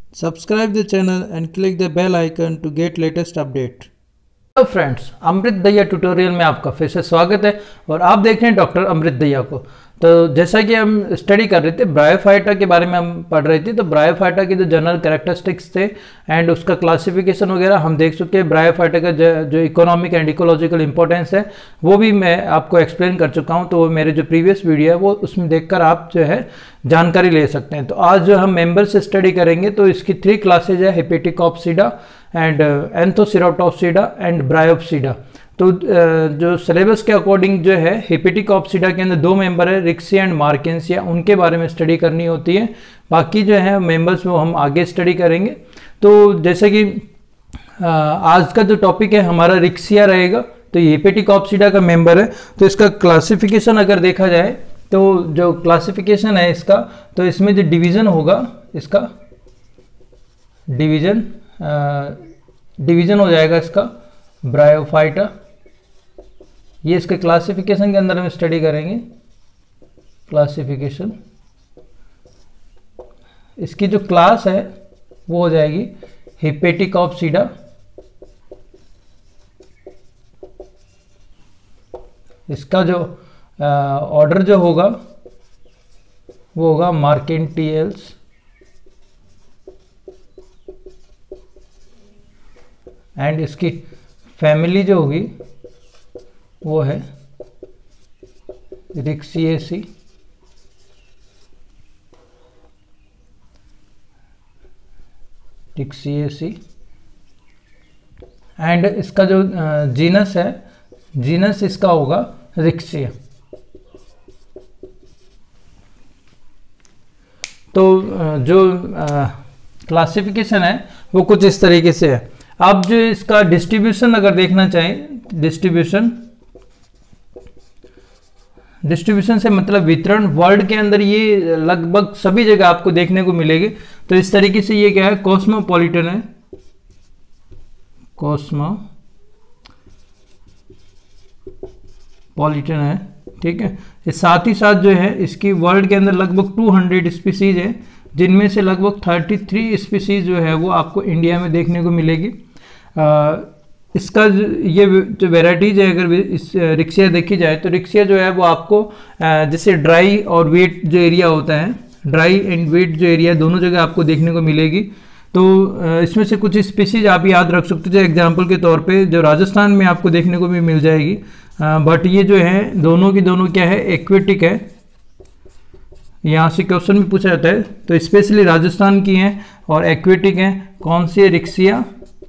Subscribe the channel and click the bell icon to get latest update. Hello friends, Amrit Dahiya tutorial में आपका फिर से स्वागत है और आप देख रहे हैं डॉक्टर अमृत दहिया को। तो जैसा कि हम स्टडी कर रहे थे ब्रायोफाइटा के बारे में हम पढ़ रहे थे, तो ब्रायोफाइटा के जो जनरल कैरेक्टरिस्टिक्स थे एंड उसका क्लासिफिकेशन वगैरह हम देख चुके हैं। ब्रायोफाइटा का जो इकोनॉमिक एंड इकोलॉजिकल इंपॉर्टेंस है वो भी मैं आपको एक्सप्लेन कर चुका हूँ। तो वो मेरे जो प्रीवियस वीडियो है वो उसमें देखकर आप जो है जानकारी ले सकते हैं। तो आज जो हम मेंबर से स्टडी करेंगे तो इसकी 3 क्लासेज है, hepaticopsida and anthocerotopsida and bryopsida. तो जो सिलेबस के अकॉर्डिंग जो है हेपेटिकॉप्सिडा के अंदर 2 मेंबर है, रिक्सिया एंड मार्केंसिया, उनके बारे में स्टडी करनी होती है। बाकी जो है मेंबर्स वो हम आगे स्टडी करेंगे। तो जैसे कि आज का जो टॉपिक है हमारा रिक्सिया रहेगा, तो ये हेपेटिकॉप्सिडा का मेंबर है। तो इसका क्लासिफिकेशन अगर देखा जाए तो जो क्लासिफिकेशन है इसका, तो इसमें जो डिवीज़न होगा इसका डिवीज़न हो जाएगा इसका ब्रायोफाइटा। ये इसके क्लासिफिकेशन के अंदर हम स्टडी करेंगे। क्लासिफिकेशन, इसकी जो क्लास है वो हो जाएगी हेपेटिकॉप्सिडा। इसका जो ऑर्डर जो होगा वो होगा मार्केंटियल्स। एंड इसकी फैमिली जो होगी वो है रिक्सिएसी। एंड इसका जो जीनस है, जीनस इसका होगा रिक्सिया। तो जो क्लासिफिकेशन है वो कुछ इस तरीके से है। अब जो इसका डिस्ट्रीब्यूशन अगर देखना चाहें, डिस्ट्रीब्यूशन से मतलब वितरण, वर्ल्ड के अंदर ये लगभग सभी जगह आपको देखने को मिलेगी। तो इस तरीके से ये क्या है, कॉस्मोपॉलिटन है, कॉस्मोपॉलिटन है, ठीक है। इस साथ ही साथ जो है इसकी वर्ल्ड के अंदर लगभग 200 स्पीसीज है, जिनमें से लगभग 33 स्पीसीज जो है वो आपको इंडिया में देखने को मिलेगी। इसका ये जो वेराइटीज है, अगर इस रिक्सिया देखी जाए तो रिक्सिया जो है वो आपको जैसे ड्राई और वेट जो एरिया होता है, ड्राई एंड वेट जो एरिया दोनों जगह आपको देखने को मिलेगी। तो इसमें से कुछ स्पीसीज आप याद रख सकते हो। एग्जांपल के तौर पे जो राजस्थान में आपको देखने को भी मिल जाएगी, बट ये जो है दोनों की दोनों क्या है, एक्वेटिक है। यहाँ से क्वेश्चन भी पूछा जाता है, तो स्पेशली राजस्थान की हैं और एक्वेटिक हैं। कौन सी है, riccia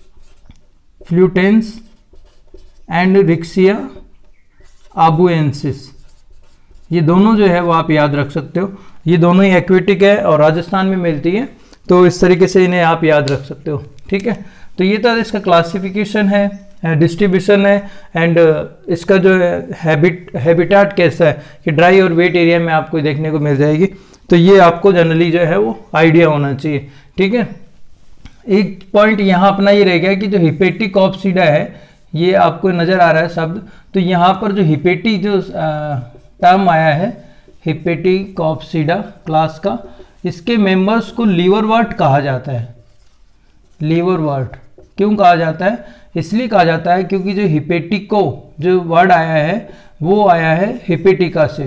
fluitans and riccia abuensis. ये दोनों जो है वो आप याद रख सकते हो। ये दोनों ही एक्वेटिक है और राजस्थान में मिलती है, तो इस तरीके से इन्हें आप याद रख सकते हो, ठीक है। तो ये तो इसका क्लासिफिकेशन है, डिस्ट्रीब्यूशन है एंड इसका जो हैबिटाट कैसा है कि ड्राई और वेट एरिया में आपको देखने को मिल जाएगी। तो ये आपको जनरली जो है वो आइडिया होना चाहिए, ठीक है। एक पॉइंट यहाँ अपना ये रह गया कि जो हेपेटिकॉप्सिडा है, ये आपको नज़र आ रहा है शब्द, तो यहाँ पर जो हेपेटी जो टर्म आया है हेपेटिकॉप्सिडा क्लास का, इसके मेंबर्स को लीवरवर्ट कहा जाता है। लीवरवर्ट क्यों कहा जाता है? इसलिए कहा जाता है क्योंकि जो हेपेटिको जो वर्ड आया है वो आया है हेपेटिका से।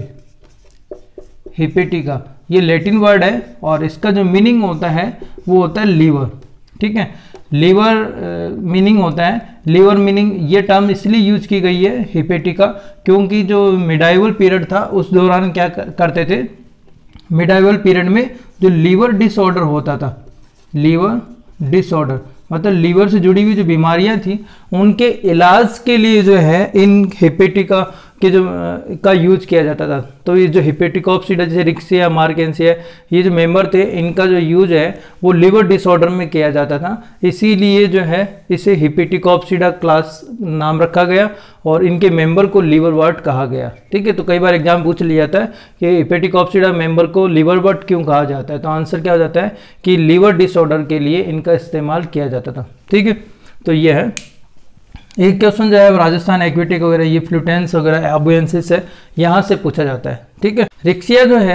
हेपेटिका ये लैटिन वर्ड है और इसका जो मीनिंग होता है वो होता है लीवर, ठीक है। लीवर मीनिंग होता है, लीवर मीनिंग ये टर्म इसलिए यूज की गई है हेपेटिका, क्योंकि जो मिडाइवल पीरियड था उस दौरान क्या करते थे, मिडाइवल पीरियड में जो लीवर डिसऑर्डर होता था, लीवर डिसऑर्डर मतलब लीवर से जुड़ी हुई जो बीमारियां थी उनके इलाज के लिए जो है इन हेपेटिका के जो का यूज किया जाता था। तो ये जो हेपेटिकॉप्सिडा जैसे रिक्सिया मार्केंसिया ये जो मेंबर थे, इनका जो यूज है वो लिवर डिसऑर्डर में किया जाता था, इसीलिए जो है इसे हेपेटिकॉप्सिडा क्लास नाम रखा गया और इनके मेंबर को लीवरवर्ट कहा गया, ठीक है। तो कई बार एग्जाम पूछ लिया जाता है कि हेपेटिकॉप्सिडा मेंबर को लीवरवर्ट क्यों कहा जाता है, तो आंसर क्या हो जाता है कि लीवर डिसऑर्डर के लिए इनका इस्तेमाल किया जाता था, ठीक है। तो ये है एक क्वेश्चन जो है राजस्थान एक्वेटिक वगैरह ये फ्लूटेंस वगैरह आबुएंसिस है, यहाँ से पूछा जाता है, ठीक है। रिक्सिया जो है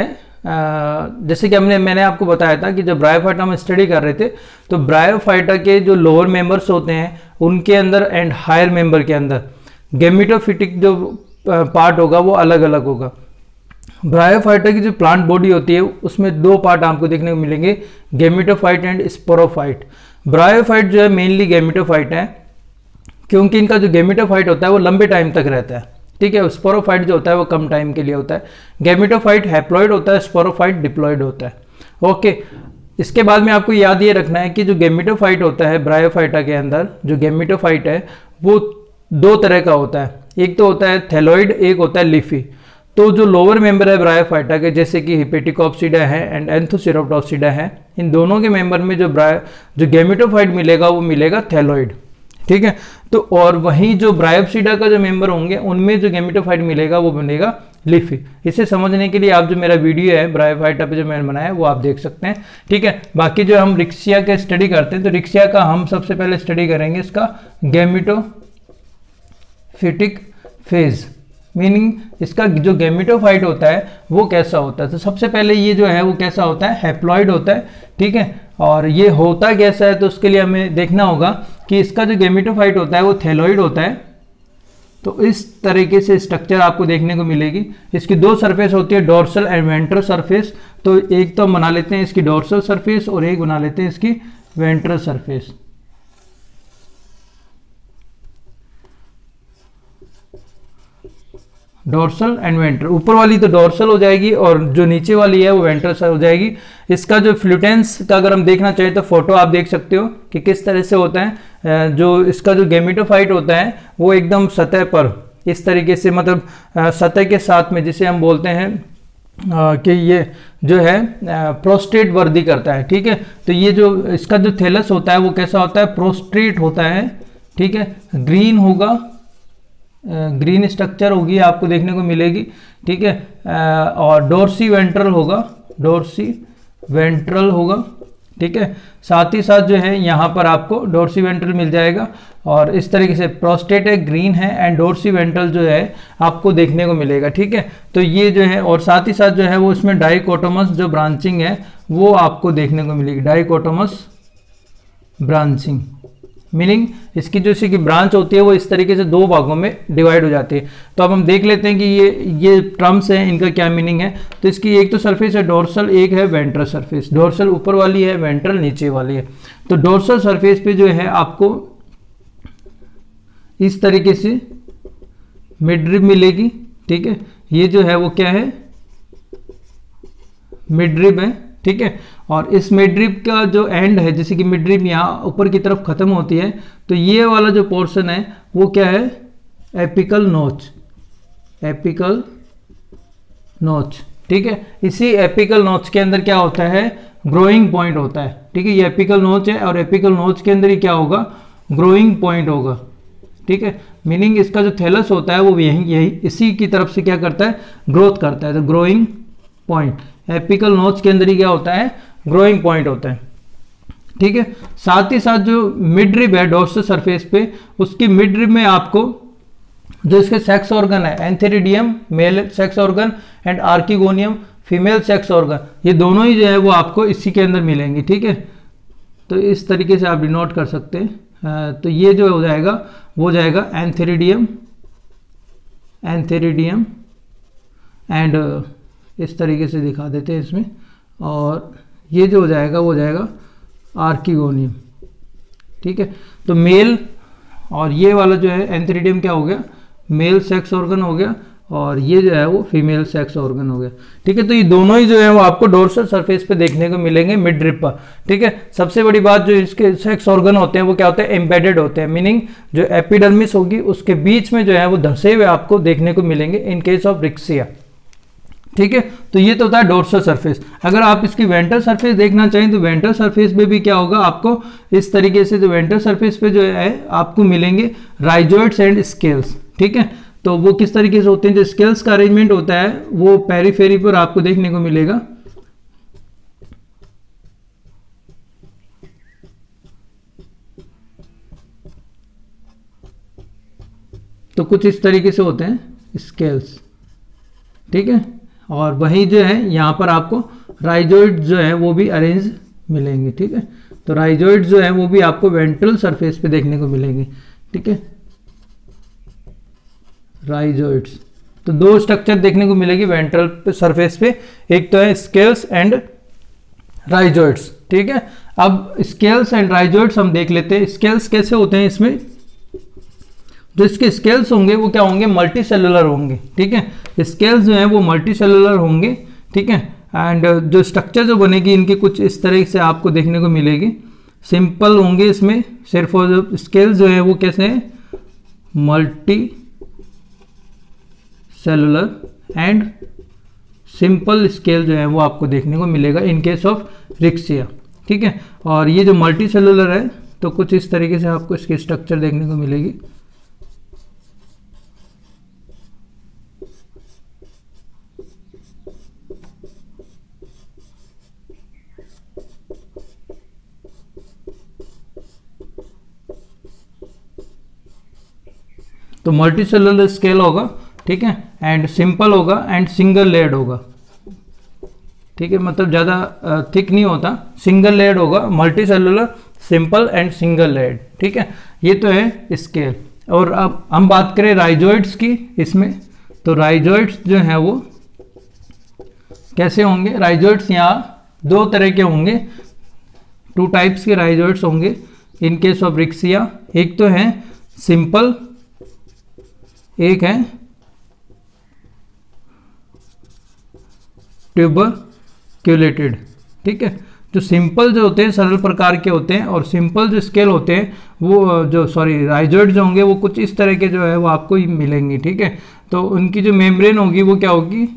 जैसे कि मैंने आपको बताया था कि जब ब्रायोफाइटा में स्टडी कर रहे थे तो ब्रायोफाइटा के जो लोअर मेंबर्स होते हैं उनके अंदर एंड हायर मेंबर के अंदर गेमिटोफिटिक जो पार्ट होगा वो अलग अलग होगा। ब्रायोफाइटा की जो प्लांट बॉडी होती है उसमें दो पार्ट आपको देखने को मिलेंगे, गेमिटोफाइट एंड स्पोरोफाइट। ब्रायोफाइट जो है मेनली गेमिटोफाइट है, क्योंकि इनका जो गेमिटोफाइट होता है वो लंबे टाइम तक रहता है, ठीक है। स्पोरोफाइट जो होता है वो कम टाइम के लिए होता है। गेमिटोफाइट हैप्लॉइड होता है, स्पोरोफाइट डिप्लॉइड होता है। ओके, इसके बाद में आपको याद ये रखना है कि जो गेमिटोफाइट होता है ब्रायोफाइटा के अंदर, जो गेमिटोफाइट है वो दो तरह का होता है, एक तो होता है थैलोइड, एक होता है लीफी। तो जो लोअर मेंबर है ब्रायोफाइटा के, जैसे कि हिपेटिकोप्सिडा है एंड एंथोसिरोप्टोप्सिडा है, इन दोनों के मेंबर में जो गेमिटोफाइट मिलेगा वो मिलेगा थैलोइड, ठीक है। तो और वहीं जो ब्रायोप्सिडा का जो मेंबर होंगे उनमें जो गेमिटोफाइट मिलेगा वो बनेगा लीफी। इसे समझने के लिए आप जो मेरा वीडियो है ब्रायोफाइटा पे जो मैंने बनाया है वो आप देख सकते हैं, ठीक है। बाकी जो हम रिक्सिया का स्टडी करते हैं तो रिक्सिया का हम सबसे पहले स्टडी करेंगे इसका गेमिटोफिटिक फेज, मीनिंग इसका जो गेमिटोफाइट होता है वो कैसा होता है। तो सबसे पहले ये जो है वो कैसा होता है, हैप्लॉइड होता है, ठीक है। और ये होता कैसा है तो उसके लिए हमें देखना होगा कि इसका जो गेमिटोफाइट होता है वो थैलोइड होता है। तो इस तरीके से स्ट्रक्चर आपको देखने को मिलेगी। इसकी दो सरफेस होती है, डोर्सल एंड वेंट्रल सरफेस। तो एक तो हम बना लेते हैं इसकी डोर्सल सरफेस और एक बना लेते हैं इसकी ventral surface. Dorsal and ventral, ऊपर वाली तो डोर्सल हो जाएगी और जो नीचे वाली है वो वेंट्रल हो जाएगी। इसका जो फ्लूटेंस का अगर हम देखना चाहें तो फोटो आप देख सकते हो कि किस तरह से होता है। जो इसका जो गेमिटोफाइट होता है वो एकदम सतह पर इस तरीके से, मतलब सतह के साथ में, जिसे हम बोलते हैं कि ये जो है प्रोस्ट्रेट वर्दी करता है, ठीक है। तो ये जो इसका जो थैलस होता है वो कैसा होता है, प्रोस्ट्रेट होता है, ठीक है। ग्रीन होगा, ग्रीन स्ट्रक्चर होगी आपको देखने को मिलेगी, ठीक है। और डोर्सी वेंट्रल होगा, डोर्सी वेंट्रल होगा, ठीक है। साथ ही साथ जो है यहाँ पर आपको डोर्सी वेंट्रल मिल जाएगा और इस तरीके से प्रोस्टेट है, ग्रीन है एंड डोर्सी वेंट्रल जो है आपको देखने को मिलेगा, ठीक है। तो ये जो है, और साथ ही साथ जो है वो इसमें डाइकोटोमस जो ब्रांचिंग है वो आपको देखने को मिलेगी, डाइकोटोमस ब्रांचिंग, मीनिंग इसकी जो इसकी ब्रांच होती है वो इस तरीके से दो भागों में डिवाइड हो जाती है। तो अब हम देख लेते हैं कि ये टर्म्स हैं, इनका क्या मीनिंग है। तो इसकी एक तो सरफेस है डोर्सल, एक है वेंट्रल सरफेस। डोर्सल ऊपर वाली है, वेंट्रल नीचे वाली है। तो डोर्सल सरफेस पे जो है आपको इस तरीके से मिडरिब मिलेगी, ठीक है। ये जो है वो क्या है, मिडरिब है, ठीक है। और इस मिडरिब का जो एंड है, जैसे कि मिडरिब यहाँ ऊपर की तरफ खत्म होती है, तो ये वाला जो पोर्शन है वो क्या है, एपिकल नोच, एपिकल नोच, ठीक है। इसी एपिकल नोच के अंदर क्या होता है, ग्रोइंग पॉइंट होता है, ठीक है। ये एपिकल नोच है और एपिकल नोच के अंदर ही क्या होगा, ग्रोइंग पॉइंट होगा, ठीक है। मीनिंग इसका जो थैलस होता है वो यही इसी की तरफ से क्या करता है, ग्रोथ करता है। तो ग्रोइंग पॉइंट एपिकल नोच के अंदर ही क्या होता है, ग्रोइंग पॉइंट होता है, ठीक है। साथ ही साथ जो मिडरिब है डोर्सल सरफेस पे, उसकी मिडरिब में आपको जो इसके सेक्स ऑर्गन है, antheridium male sex organ and archegonium female sex organ, ये दोनों ही जो है वो आपको इसी के अंदर मिलेंगे, ठीक है। तो इस तरीके से आप डिनोट कर सकते हैं। तो ये जो हो जाएगा वो जाएगा एंथेरिडियम, एंथेरिडियम एंड इस तरीके से दिखा देते हैं इसमें, और ये जो हो जाएगा वो जाएगा आर्किगोनियम, ठीक है। तो मेल, और ये वाला जो है एंथेरिडियम क्या हो गया, मेल सेक्स ऑर्गन हो गया, और ये जो है वो फीमेल सेक्स ऑर्गन हो गया, ठीक है। तो ये दोनों ही जो है वो आपको डोर्सल सरफेस पे देखने को मिलेंगे मिडरिब पर, ठीक है। सबसे बड़ी बात, जो इसके सेक्स ऑर्गन होते हैं वो क्या होते हैं, एम्बेडेड होते हैं, मीनिंग जो एपिडर्मिस होगी उसके बीच में जो है वो धंसे हुए आपको देखने को मिलेंगे इन केस ऑफ रिक्सिया, ठीक है। तो ये तो होता है डोर्सल सरफेस। अगर आप इसकी वेंट्रल सरफेस देखना चाहें तो वेंट्रल सरफेस पे भी क्या होगा, आपको इस तरीके से जो वेंट्रल सरफेस पे जो है आपको मिलेंगे राइजोइड्स एंड स्केल्स, ठीक है। तो वो किस तरीके से होते हैं, जो स्केल्स का अरेंजमेंट होता है वो पेरीफेरी पर आपको देखने को मिलेगा। तो कुछ इस तरीके से होते हैं स्केल्स, ठीक है। और वहीं जो है यहाँ पर आपको राइजोइड जो है वो भी अरेंज मिलेंगे, ठीक है। तो राइजोइड जो है वो भी आपको वेंट्रल सरफेस पे देखने को मिलेंगे, ठीक है, राइजोइड्स। तो दो स्ट्रक्चर देखने को मिलेगी वेंट्रल सरफेस पे, एक तो है स्केल्स एंड राइजोइड्स, ठीक है। अब स्केल्स एंड राइजोइड्स हम देख लेते हैं। स्केल्स कैसे होते हैं, इसमें जो इसके स्केल्स होंगे वो क्या होंगे, मल्टी सेलुलर होंगे, ठीक है। स्केल्स जो हैं वो मल्टी सेलुलर होंगे, ठीक है। एंड जो स्ट्रक्चर जो बनेगी इनकी कुछ इस तरह से आपको देखने को मिलेगी, सिंपल होंगे इसमें सिर्फ, और जो स्केल्स जो है वो कैसे हैं, multicellular and simple scale जो है वो आपको देखने को मिलेगा इन केस ऑफ रिक्सिया, ठीक है। और ये जो मल्टी सेलुलर है तो कुछ इस तरीके से आपको इसकी स्ट्रक्चर देखने को मिलेगी। तो मल्टी सेलुलर स्केल होगा, ठीक है, एंड सिंपल होगा एंड सिंगल लेयर्ड होगा, ठीक है, मतलब ज़्यादा थिक नहीं होता, सिंगल लेयर्ड होगा, multicellular, simple and single layered, ठीक है। ये तो है स्केल। और अब हम बात करें राइजोइड्स की इसमें, तो राइजोइड्स जो है वो कैसे होंगे। राइजोइड्स यहाँ दो तरह के होंगे, टू टाइप्स के राइजोइड्स होंगे इन केस ऑफ रिक्सिया। एक तो है सिंपल, एक है ट्यूबरक्यूलेटेड, ठीक है। जो सिंपल जो होते हैं सरल प्रकार के होते हैं, और सिंपल जो स्केल होते हैं वो जो राइजोइड जो होंगे वो कुछ इस तरह के जो है वो आपको मिलेंगे, ठीक है। तो उनकी जो मेम्ब्रेन होगी वो क्या होगी,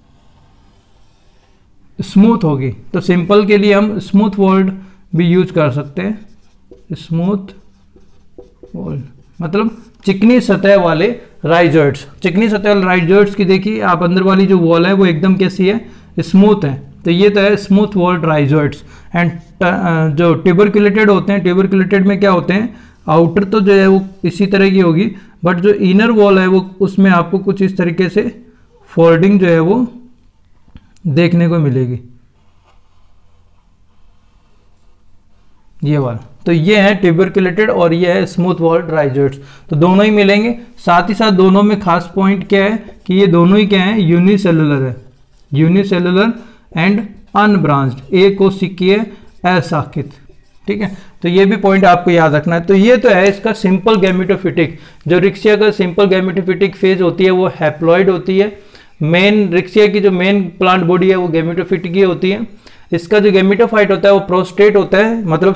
स्मूथ होगी। तो सिंपल के लिए हम स्मूथ वॉल्ड भी यूज कर सकते हैं, स्मूथ वॉल्ड मतलब चिकनी सतह वाले राइजोइड्स। चिकनी सतह वाले राइजोइड्स की देखिए आप अंदर वाली जो वॉल है वो एकदम कैसी है, स्मूथ है। तो ये तो है स्मूथ वॉल्ड राइजोइड्स। एंड जो ट्यूबरक्यूलेटेड होते हैं, ट्यूबरक्यूलेटेड में क्या होते हैं, आउटर तो जो है वो इसी तरह की होगी, बट जो इनर वॉल है वो उसमें आपको कुछ इस तरीके से फोल्डिंग जो है वो देखने को मिलेगी, ये वाला। तो ये है ट्यूबरक्यूलेटेड और ये है स्मूथ वॉल्ड राइजोइड्स। तो दोनों ही मिलेंगे। साथ ही साथ दोनों में खास पॉइंट क्या है कि ये दोनों ही क्या है, यूनिसेलुलर है, यूनिसेलुलर एंड अनब्रांच्ड, एक कोशिकीय अशाखित, ठीक है। तो ये भी पॉइंट आपको याद रखना है। तो ये तो है इसका सिंपल गैमेटोफिटिक। जो रिक्सिया का सिंपल गैमेटोफिटिक फेज होती है वो हैप्लॉइड होती है। मेन रिक्सिया की जो मेन प्लांट बॉडी है वो गैमेटोफिटिक ही होती है। इसका जो गैमेटोफाइट होता है वो प्रोस्टेट होता है, मतलब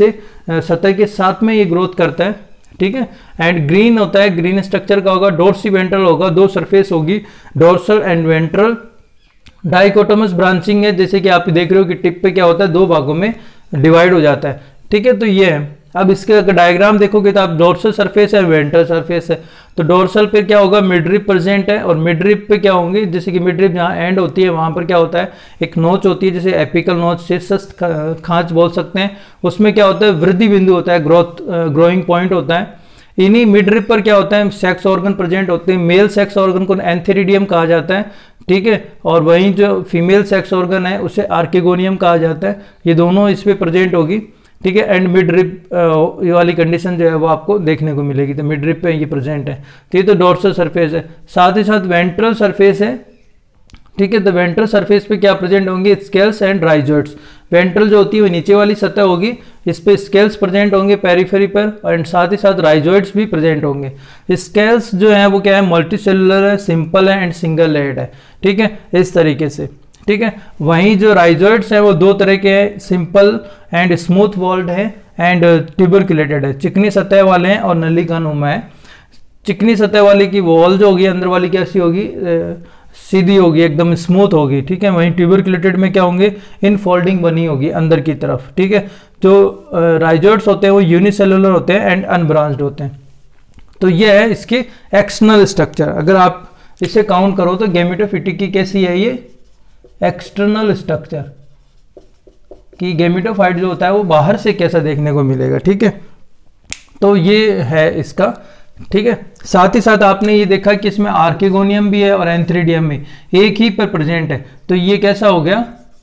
सतह के साथ में ये ग्रोथ करता है, ठीक है। एंड ग्रीन होता है, ग्रीन स्ट्रक्चर का होगा, डोर्सी वेंट्रल होगा, दो सरफेस होगी, dorsal and ventral. Dichotomous branching है, जैसे कि आप देख रहे हो कि टिप पे क्या होता है, दो भागों में डिवाइड हो जाता है, ठीक है। तो ये है। अब इसके अगर डायग्राम देखोगे तो आप डोर्सल सरफेस है, वेंट्रल सरफेस है। तो डोर्सल पे क्या होगा, मिडरिप प्रेजेंट है, और मिडरिप पे क्या होंगे, जैसे कि मिडरिप जहाँ एंड होती है वहां पर क्या होता है, एक नोच होती है, जैसे एपिकल नोच, शीर्षस्थ खांच बोल सकते हैं। उसमें क्या होता है, वृद्धि बिंदु होता है, ग्रोइंग पॉइंट होता है। इन्हीं मिडरिप पर क्या होता है, सेक्स ऑर्गन प्रेजेंट होते हैं। मेल सेक्स ऑर्गन को एंथेरिडियम कहा जाता है, ठीक है। और वहीं जो फीमेल सेक्स ऑर्गन है उसे आर्किगोनियम कहा जाता है। ये दोनों इस पे प्रेजेंट होगी, ठीक है। एंड मिड रिप ये वाली कंडीशन जो है वो आपको देखने को मिलेगी। तो मिड रिप पे ये प्रेजेंट है। तो ये तो डोर्सल सरफेस है। साथ ही साथ वेंट्रल सरफेस है, ठीक है। तो वेंट्रल सरफेस पे क्या प्रेजेंट होंगे, स्केल्स एंड राइजोइड्स। वेंट्रल जो होती है वो नीचे वाली सतह होगी, इस पे स्केल्स प्रेजेंट होंगे पेरिफेरी पर, एंड साथ ही साथ राइजोइड्स भी प्रेजेंट होंगे। स्केल्स जो है वो क्या है, मल्टी सेलुलर है, सिंपल है एंड सिंगल लेयर्ड है, ठीक है, इस तरीके से, ठीक है। वहीं जो राइजोइड्स है वो दो तरह के हैं, सिंपल एंड स्मूथ वॉल्ड है एंड ट्यूबरक्यूलेटेड है। चिकनी सतह वाले हैं और नलिकानुमा है। चिकनी सतह वाली की वॉल जो होगी अंदर वाली कैसी होगी, सीधी होगी, एकदम स्मूथ होगी, ठीक है। वहीं ट्यूबरक्यूलेटेड में क्या होंगे, इन फोल्डिंग बनी होगी अंदर की तरफ, ठीक है। जो राइजोइड्स होते हैं वो यूनिसेलुलर होते हैं एंड अनब्रांच्ड होते हैं। तो ये है इसके एक्सटर्नल स्ट्रक्चर। अगर आप इसे काउंट करो तो गैमेटोफिटिक की कैसी है ये एक्सटर्नल स्ट्रक्चर, कि गैमेटोफाइट जो होता है वो बाहर से कैसा देखने को मिलेगा, ठीक है। तो ये है इसका, ठीक है। साथ ही साथ आपने ये देखा कि इसमें आर्किगोनियम भी है और एंथ्रीडियम भी एक ही पर प्रेजेंट है, तो ये कैसा हो गया,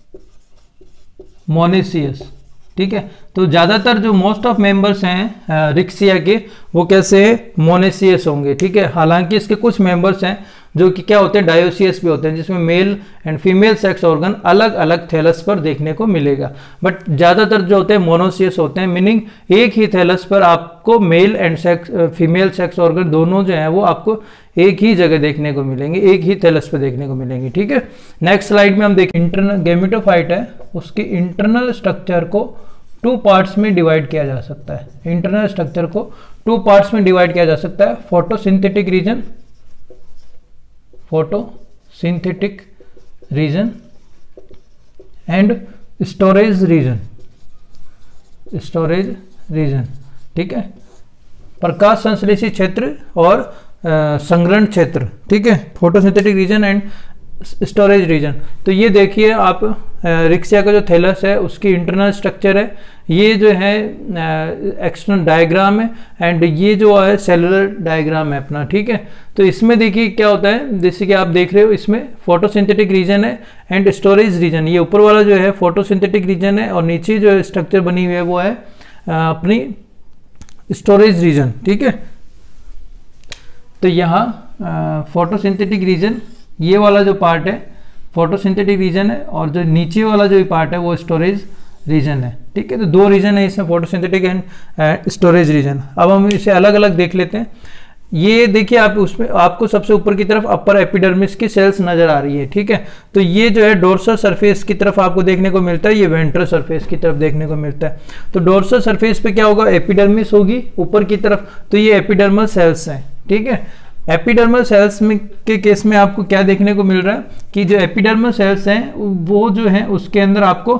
मोनेसियस। ठीक है, तो ज़्यादातर जो मोस्ट ऑफ मेंबर्स हैं रिक्सिया के वो कैसे मोनेसियस होंगे। ठीक है, हालांकि इसके कुछ मेंबर्स हैं जो कि क्या होते हैं, डायोसियस भी होते हैं, जिसमें male and female sex organ अलग अलग थैलस पर देखने को मिलेगा। बट ज़्यादातर जो होते हैं मोनोसियस होते हैं, मीनिंग एक ही थैलस पर आपको male and female sex organ दोनों जो हैं वो आपको एक ही जगह देखने को मिलेंगे, एक ही थैलस पर देखने को मिलेंगे। ठीक है, नेक्स्ट स्लाइड में हम देखें, इंटरनल गैमेटोफाइट है, उसके इंटरनल स्ट्रक्चर को 2 पार्ट्स में डिवाइड किया जा सकता है। इंटरनल स्ट्रक्चर को 2 पार्ट्स में डिवाइड किया जा सकता है, photosynthetic region, photosynthetic region and storage region, storage region. ठीक है, प्रकाश संश्लेषी क्षेत्र और संग्रहण क्षेत्र। ठीक है, photosynthetic region and storage region. तो ये देखिए आप रिक्सिया का जो थैलस है उसकी इंटरनल स्ट्रक्चर है, ये जो है एक्सटर्नल डायग्राम है एंड ये जो है सेलुलर डायग्राम है अपना। ठीक है, तो इसमें देखिए क्या होता है, जैसे कि आप देख रहे हो इसमें फोटोसिंथेटिक रीजन है एंड स्टोरेज रीजन। ये ऊपर वाला जो है फोटोसिंथेटिक रीजन है और नीचे जो स्ट्रक्चर बनी हुई है वो है अपनी स्टोरेज रीजन। ठीक है, तो यहाँ फोटोसिंथेटिक रीजन ये वाला जो पार्ट है फोटोसिंथेटिक रीजन है और जो नीचे वाला जो पार्ट है वो स्टोरेज रीजन है। ठीक है, तो 2 रीजन है इसमें, फोटोसिंथेटिक एंड स्टोरेज रीजन। अब हम इसे अलग अलग देख लेते हैं। ये देखिए आप उसमें आपको सबसे ऊपर की तरफ अपर एपिडर्मिस की सेल्स नजर आ रही है। ठीक है, तो ये जो है डोर्सल सरफेस की तरफ आपको देखने को मिलता है, ये वेंट्रल सरफेस की तरफ देखने को मिलता है। तो डोर्सल सरफेस पे क्या होगा, एपिडर्मिस होगी ऊपर की तरफ, तो ये एपिडर्मल सेल्स हैं। ठीक है, एपिडर्मल सेल्स में के केस में आपको क्या देखने को मिल रहा है कि जो एपिडर्मल सेल्स हैं वो जो है उसके अंदर आपको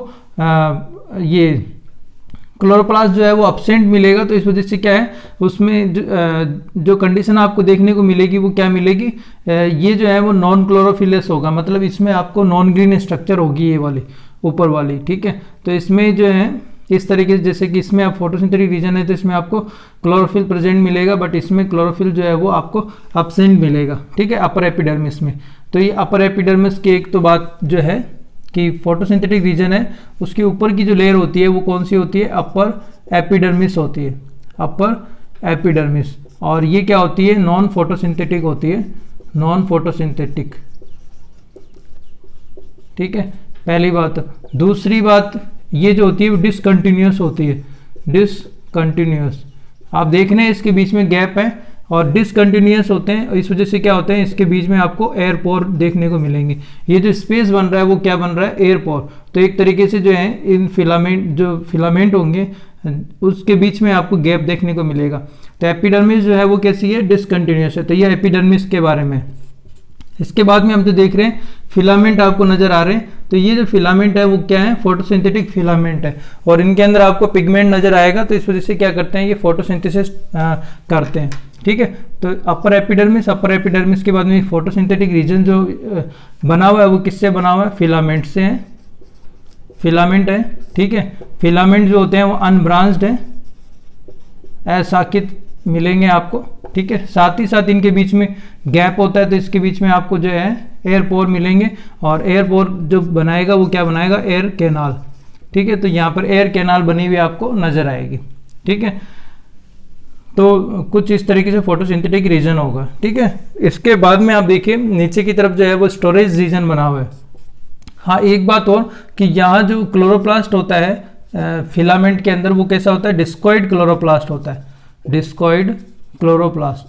ये क्लोरोप्लास्ट जो है वो अब्सेंट मिलेगा। तो इस वजह से क्या है उसमें जो कंडीशन आपको देखने को मिलेगी वो क्या मिलेगी, ये जो है वो नॉन क्लोरोफिलस होगा, मतलब इसमें आपको नॉन ग्रीन स्ट्रक्चर होगी ये वाली ऊपर वाली। ठीक है, तो इसमें जो है इस तरीके से, जैसे कि इसमें आप फोटोसिंथेटिक रीजन है तो इसमें आपको क्लोरोफिल प्रेजेंट मिलेगा, बट इसमें क्लोरोफिल जो है वो आपको अब्सेंट मिलेगा। ठीक है, अपर एपिडर्मिस में। तो ये अपर एपिडर्मिस की एक तो बात जो है कि फोटोसिंथेटिक रीजन है उसके ऊपर की जो लेयर होती है वो कौन सी होती है, अपर एपिडर्मिस होती है, अपर एपिडर्मिस। और ये क्या होती है, नॉन फोटोसिंथेटिक होती है, नॉन फोटोसिंथेटिक। ठीक है, पहली बात। दूसरी बात, ये जो होती है वो डिसकंटिन्यूस होती है, डिसकंटिन्यूस। आप देख रहे हैं इसके बीच में गैप है और डिसकंटिन्यूस होते हैं, इस वजह से क्या होता है इसके बीच में आपको एयर पोर देखने को मिलेंगे। ये जो स्पेस बन रहा है वो क्या बन रहा है, एयर पोर। तो एक तरीके से जो है इन फिलामेंट, जो फिलामेंट होंगे उसके बीच में आपको गैप देखने को मिलेगा। तो एपिडर्मिस जो है वो कैसी है, डिसकंटिन्यूस है। तो ये एपिडर्मिस के बारे में। इसके बाद में हम जो देख रहे हैं फिलामेंट आपको नजर आ रहे हैं, तो ये जो फिलामेंट है वो क्या है, फोटोसिंथेटिक फिलामेंट है और इनके अंदर आपको पिगमेंट नजर आएगा। तो इस वजह से क्या करते हैं, ये फोटोसिंथेसिस करते हैं। ठीक है, तो अपर एपिडर्मिस के बाद में फोटोसिंथेटिक रीजन जो बना हुआ है वो किससे बना हुआ है, फिलामेंट से है, फिलामेंट है। ठीक है, फिलामेंट जो होते हैं वो अनब्रांच्ड है, अशाखित मिलेंगे आपको। ठीक है, साथ ही साथ इनके बीच में गैप होता है, तो इसके बीच में आपको जो है एयर पोर मिलेंगे और एयर पोर जो बनाएगा वो क्या बनाएगा, एयर कैनाल। ठीक है, तो यहाँ पर एयर कैनाल बनी हुई आपको नजर आएगी। ठीक है, तो कुछ इस तरीके से फोटोसिंथेटिक रीजन होगा। ठीक है, इसके बाद में आप देखिए नीचे की तरफ जो है वो स्टोरेज रीजन बना हुआ है। हाँ, एक बात और कि यहाँ जो क्लोरोप्लास्ट होता है फिलामेंट के अंदर वो कैसा होता है, डिस्कॉइड क्लोरोप्लास्ट होता है, डिस्कॉइड क्लोरोप्लास्ट।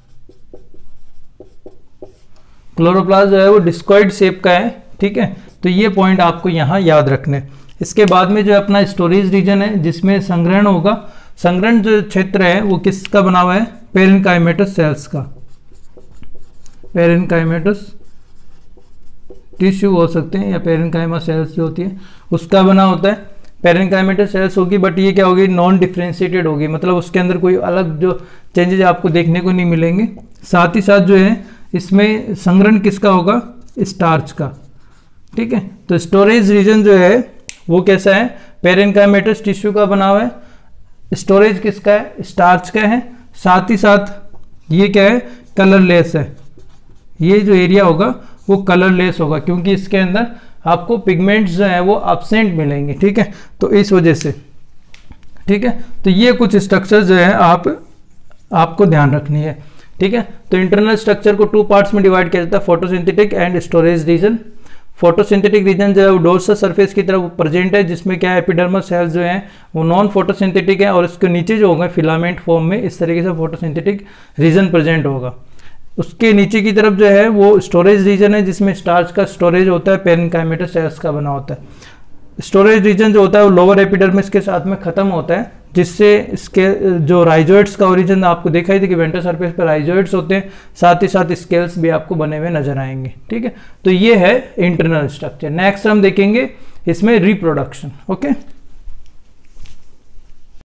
क्लोरोप्लास्ट जो है वो डिस्कॉइड शेप का है। ठीक है, तो ये पॉइंट आपको यहाँ याद रखने। इसके बाद में जो अपना स्टोरेज रीजन है जिसमें संग्रहण होगा, संग्रहण जो क्षेत्र है वो किसका बना हुआ है, पेरेन्काइमेटस सेल्स का, पेरेन्काइमेटस टिश्यू हो सकते हैं या पेरेन्काइमा सेल्स जो होती है उसका बना होता है। पेरेन्काइमेटस सेल्स होगी, बट ये क्या होगी, नॉन डिफ्रेंशिएटेड होगी, मतलब उसके अंदर कोई अलग जो चेंजेज आपको देखने को नहीं मिलेंगे। साथ ही साथ जो है इसमें संग्रहण किसका होगा, स्टार्च का। ठीक है, तो स्टोरेज रीजन जो है वो कैसा है, पेरेन्काइमेटस टिश्यू का बना हुआ है। स्टोरेज किसका है, स्टार्च का है। साथ ही साथ ये क्या है, कलरलेस है। ये जो एरिया होगा वो कलरलेस होगा क्योंकि इसके अंदर आपको पिगमेंट्स जो है वो एब्सेंट मिलेंगे, ठीक है, तो इस वजह से, ठीक है। तो ये कुछ स्ट्रक्चर जो है आपको ध्यान रखनी है, ठीक है। तो इंटरनल स्ट्रक्चर को 2 पार्ट्स में डिवाइड किया जाता है, photosynthetic and storage region. Photosynthetic region जो है वो डोर्सल सरफेस की तरफ प्रेजेंट है, जिसमें क्या है, एपिडर्मल सेल्स जो हैं वो नॉन फोटोसिंथेटिक है और इसके नीचे जो होगा फिलामेंट फॉर्म में इस तरीके से फोटोसिंथेटिक रीजन प्रेजेंट होगा। उसके नीचे की तरफ जो है वो स्टोरेज रीजन है, जिसमें स्टार्च का स्टोरेज होता है, पेरेन्काइमेटस सेल्स का बना होता है। स्टोरेज रीजन जो होता है वो लोअर एपिडर्मिस के साथ में खत्म होता है, जिससे इसके जो राइजोइड्स का ओरिजिन आपको देखा ही थी कि वेंट्रल सरफेस पर राइजोइड्स होते हैं, साथ ही साथ स्केल्स भी आपको बने हुए नजर आएंगे, ठीक है। तो ये है इंटरनल स्ट्रक्चर। नेक्स्ट हम देखेंगे इसमें रिप्रोडक्शन, ओके।